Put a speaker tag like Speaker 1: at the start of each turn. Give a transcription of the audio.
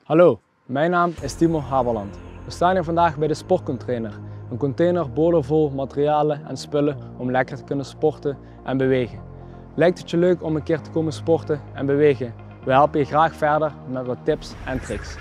Speaker 1: Hallo, mijn naam is Timo Haberland. We staan hier vandaag bij de Sportcontainer, een container boordevol materialen en spullen om lekker te kunnen sporten en bewegen. Lijkt het je leuk om een keer te komen sporten en bewegen? We helpen je graag verder met wat tips en tricks.